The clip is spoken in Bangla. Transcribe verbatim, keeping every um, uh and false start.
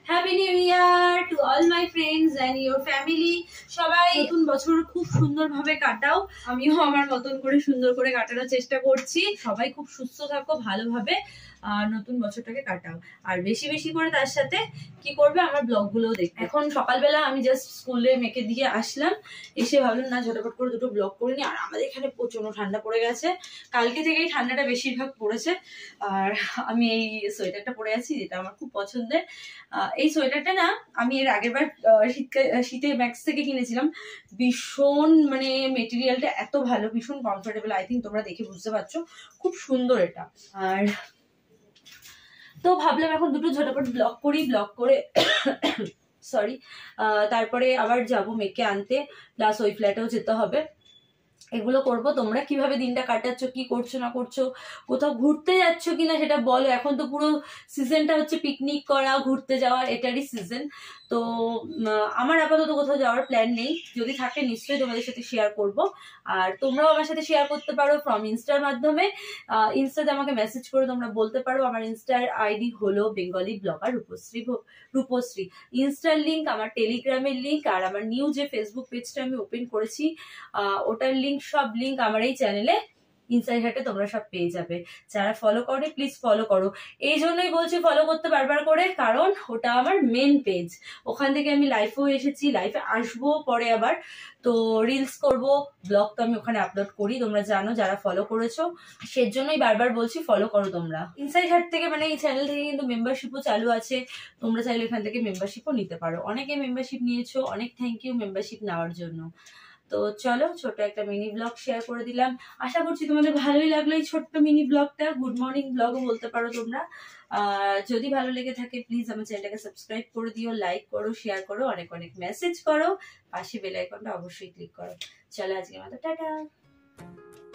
Happy new year to all my friends and your family. সবাই নতুন বছর খুব সুন্দরভাবে কাটাও, আমিও আমার মতন করে সুন্দর করে কাটানোর চেষ্টা করছি। সবাই খুব সুস্থ থাকো, ভালোভাবে নতুন বছরটাকে কাটাও। আর বেশি বেশি করে তার সাথে কি করবে, আমার ব্লগগুলোও দেখবে। এখন সকালবেলা আমি জাস্ট স্কুলে মেয়েকে দিয়ে আসলাম, এসে ভাবলাম না ঝটপট করে দুটো ব্লগ করে নি। আর আমাদের এখানে প্রচন্ড ঠান্ডা পড়ে গেছে, কালকে থেকেই ঠান্ডাটা বেশিরভাগ পড়েছে। আর আমি এই সোয়েটারটা পরে আছি, যেটা আমার খুব পছন্দের। এই সোয়েটারটা না আমি এর আগের বার শীতকাল শীতে ম্যাক্স থেকে কিনেছিলাম। ভীষণ মানে মেটেরিয়ালটা এত ভালো, ভীষণ কমফোর্টেবল। আই থিঙ্ক তোমরা দেখে বুঝতে পারছো, খুব সুন্দর এটা। আর তো ভাবলাম এখন দুটো ঝটপট ব্লগ করি, ব্লগ করে সরি তারপরে আবার যাব মেয়েকে আনতে, প্লাস ওই ফ্ল্যাটেও যেতে হবে। এগুলো করব। তোমরা কিভাবে দিনটা কাটাচ্ছ, কি করছো না করছো, কোথাও ঘুরতে যাচ্ছ কিনা সেটা বলো। এখন তো পুরো সিজনটা হচ্ছে পিকনিক করা, ঘুরতে যাওয়া, এটারই সিজন। তো আমার আপাতত কোথাও যাওয়ার প্ল্যান নেই, যদি থাকে নিশ্চয়ই তোমাদের সাথে শেয়ার করব। আর তোমরাও আমার সাথে শেয়ার করতে পারো ফ্রম ইনস্টার মাধ্যমে। ইনস্টাতে আমাকে মেসেজ করে তোমরা বলতে পারো। আমার ইনস্টার আইডি হলো বেঙ্গলি ব্লগার রূপশ্রী রূপশ্রী ইনস্টার লিঙ্ক, আমার টেলিগ্রামের লিঙ্ক, আর আমার নিউ যে ফেসবুক পেজটা আমি ওপেন করেছি ওটার লিঙ্ক, সব লিঙ্ক আমার এই চ্যানেলে ইনসাইড হাটে তোমরা সব পেয়ে যাবে। যারা ফলো করো প্লিজ ফলো করো। এই জন্যই বলছি ফলো করতে বারবার করে, কারণ ওটা আমার মেন পেজ। ওখান থেকে আমি লাইভেও এসেছি, লাইভে আসবো পরে আবার। তো রিলস করব, ব্লগ তো আমি ওখানে আপলোড করি, তোমরা জানো যারা ফলো করেছো। সেজন্যই বারবার বলছি ফলো করো তোমরা। ইনসাইড হাট থেকে মানে এই চ্যানেল থেকে কিন্তু মেম্বারশিপও চালু আছে, তোমরা চাইলে এখান থেকে মেম্বারশিপও নিতে পারো। অনেকে মেম্বারশিপ নিয়েছো, অনেক থ্যাংক ইউ মেম্বারশিপ নেওয়ার জন্য। তো চলো ছোট একটা মিনি ব্লগ শেয়ার করে দিলাম, আশা করছি তোমাদের ভালোই লাগলো এই ছোট্ট মিনি ব্লগটা। গুড মর্নিং ব্লগও বলতে পারো তোমরা। আহ যদি ভালো লেগে থাকে প্লিজ আমার চ্যানেলটাকে সাবস্ক্রাইব করে দিও, লাইক করো, শেয়ার করো, অনেক অনেক মেসেজ করো, পাশে বেল আইকনটা অবশ্যই ক্লিক করো। চলো আজকের মতো টাটা।